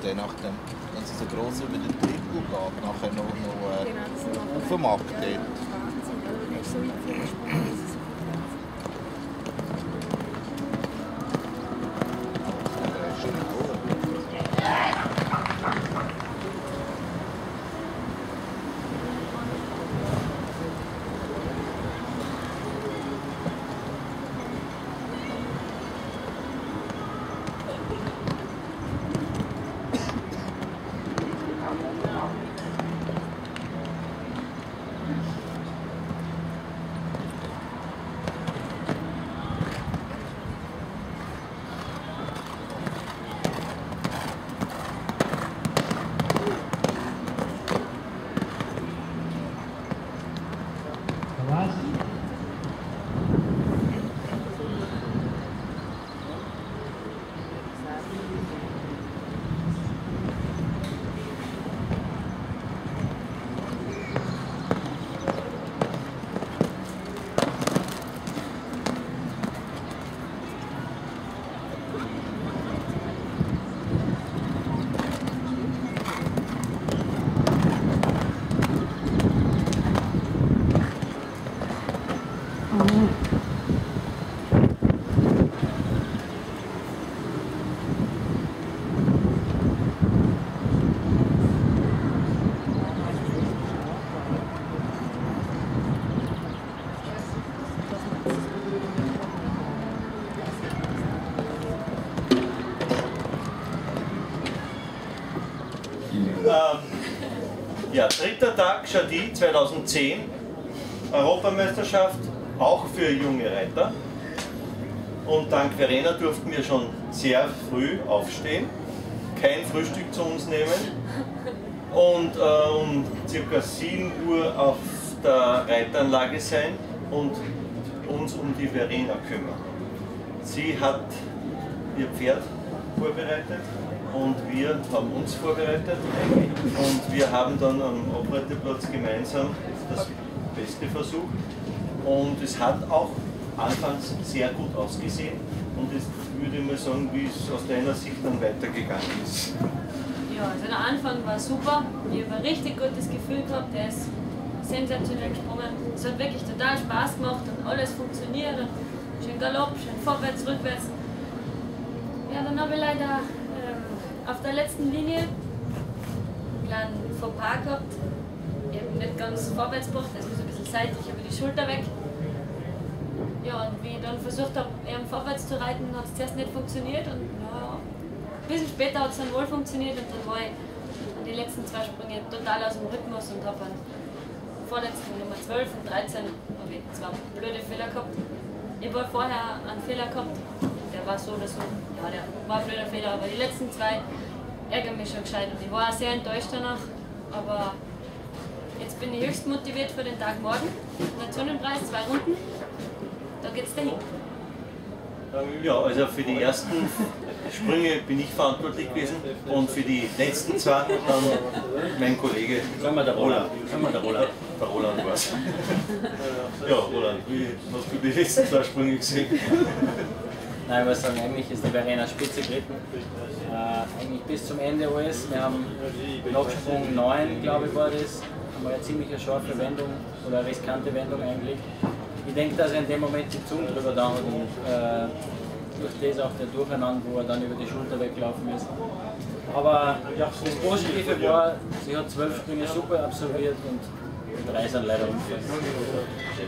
dann nachdem, wenn es so gross über den Triple geht, nachher noch auf dem Markt dort. Wahnsinn, oder? Der ist so weit vorgesprungen, dass es so Ja, dritter Tag Chadi 2010, Europameisterschaft, auch für junge Reiter. Und dank Verena durften wir schon sehr früh aufstehen, kein Frühstück zu uns nehmen und um ca. 7 Uhr auf der Reiteranlage sein und uns um die Verena kümmern. Sie hat ihr Pferd vorbereitet und wir haben uns vorbereitet und wir haben dann am Abreiteplatz gemeinsam das Beste versucht und es hat auch anfangs sehr gut ausgesehen und jetzt würde ich mal sagen, wie es aus deiner Sicht dann weitergegangen ist. Ja, also der Anfang war super, ich habe ein richtig gutes Gefühl gehabt, der ist sensationell gesprungen. Es hat wirklich total Spaß gemacht und alles funktioniert und schön Galopp, schön vorwärts, rückwärts. Ja, dann habe ich leider auf der letzten Linie einen kleinen Fauxpas gehabt. Ich habe nicht ganz vorwärts gebracht, also so ein bisschen seitlich über die Schulter weg. Ja, und wie ich dann versucht habe, vorwärts zu reiten, hat es zuerst nicht funktioniert und ja, ein bisschen später hat es dann wohl funktioniert und dann war ich an die letzten 2 Sprünge total aus dem Rhythmus und habe an vorletzten Nummer 12 und 13 habe ich 2 blöde Fehler gehabt. Ich habe vorher einen Fehler gehabt, der war so oder so, ja, der war ein blöder Fehler, aber die letzten 2 ärgern mich schon gescheit und ich war auch sehr enttäuscht danach, aber jetzt bin ich höchst motiviert für den Tag morgen. Nationenpreis, 2 Runden, da geht's dahin. Ja, also für die ersten Sprünge bin ich verantwortlich gewesen und für die letzten 2 dann mein Kollege. Sagen wir der Roland. Der Roland war es. Ja, Roland, wie hast du die letzten 2 Sprünge gesehen? Nein, ich muss sagen, eigentlich ist die Verena spitze geritten. Eigentlich bis zum Ende alles. Wir haben nach Sprung 9, glaube ich, war das. Haben wir eine ziemlich scharfe Wendung oder eine riskante Wendung eigentlich. Ich denke, dass er in dem Moment die Zunge drüber da hat und durch das auch der Durcheinander, wo er dann über die Schulter weglaufen ist. Aber das Positive war, sie hat 12 Sprünge super absolviert und 3 sind leider unfähig.